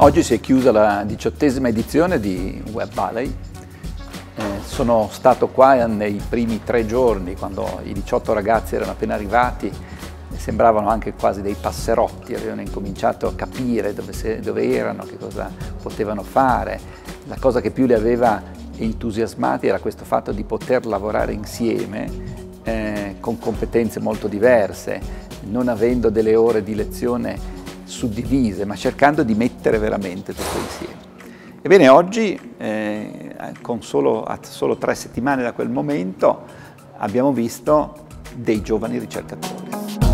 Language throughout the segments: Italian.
Oggi si è chiusa la 18ª edizione di Web Valley. Sono stato qua nei primi 3 giorni, quando i 18 ragazzi erano appena arrivati, sembravano anche quasi dei passerotti, avevano incominciato a capire dove erano, che cosa potevano fare. La cosa che più li aveva entusiasmati era questo fatto di poter lavorare insieme con competenze molto diverse, non avendo delle ore di lezione suddivise, ma cercando di mettere veramente tutto insieme. Ebbene, oggi, a solo 3 settimane da quel momento, abbiamo visto dei giovani ricercatori.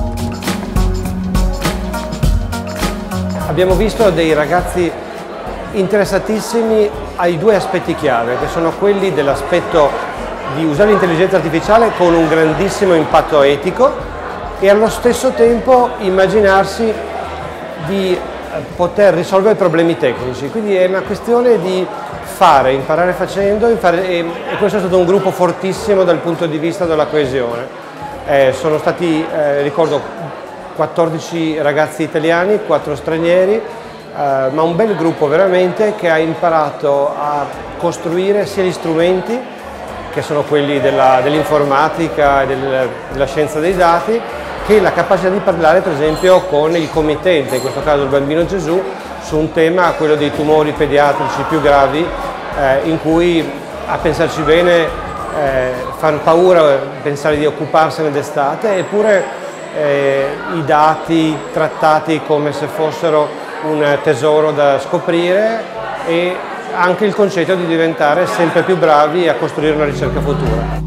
Abbiamo visto dei ragazzi interessatissimi ai 2 aspetti chiave, che sono quelli dell'aspetto di usare l'intelligenza artificiale con un grandissimo impatto etico e allo stesso tempo immaginarsi di poter risolvere problemi tecnici. Quindi è una questione di fare, imparare facendo, e questo è stato un gruppo fortissimo dal punto di vista della coesione. Sono stati, ricordo, 14 ragazzi italiani, 4 stranieri, ma un bel gruppo veramente che ha imparato a costruire sia gli strumenti, che sono quelli dell'informatica e della scienza dei dati, che la capacità di parlare per esempio con il committente, in questo caso il Bambino Gesù, su un tema, quello dei tumori pediatrici più gravi, in cui, a pensarci bene, fa paura pensare di occuparsene d'estate, eppure i dati trattati come se fossero un tesoro da scoprire, e anche il concetto di diventare sempre più bravi a costruire una ricerca futura.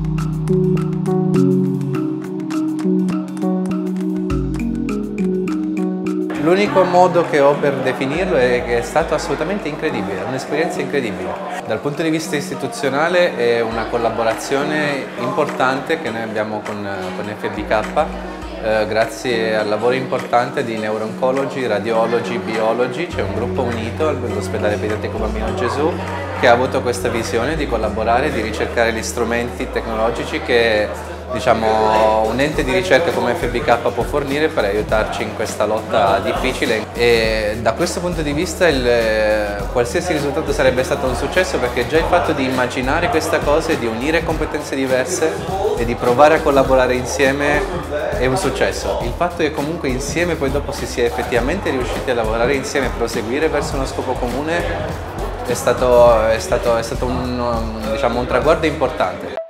L'unico modo che ho per definirlo è che è stato assolutamente incredibile, un'esperienza incredibile. Dal punto di vista istituzionale è una collaborazione importante che noi abbiamo con FBK, grazie al lavoro importante di Neuro-Oncology, Radiology, Biology. C'è un gruppo unito all'ospedale pediatrico Bambino Gesù che ha avuto questa visione di collaborare, di ricercare gli strumenti tecnologici che, diciamo, un ente di ricerca come FBK può fornire per aiutarci in questa lotta difficile. E da questo punto di vista qualsiasi risultato sarebbe stato un successo, perché già il fatto di immaginare questa cosa e di unire competenze diverse e di provare a collaborare insieme è un successo. Il fatto che comunque insieme poi dopo si sia effettivamente riusciti a lavorare insieme e proseguire verso uno scopo comune è stato un traguardo importante.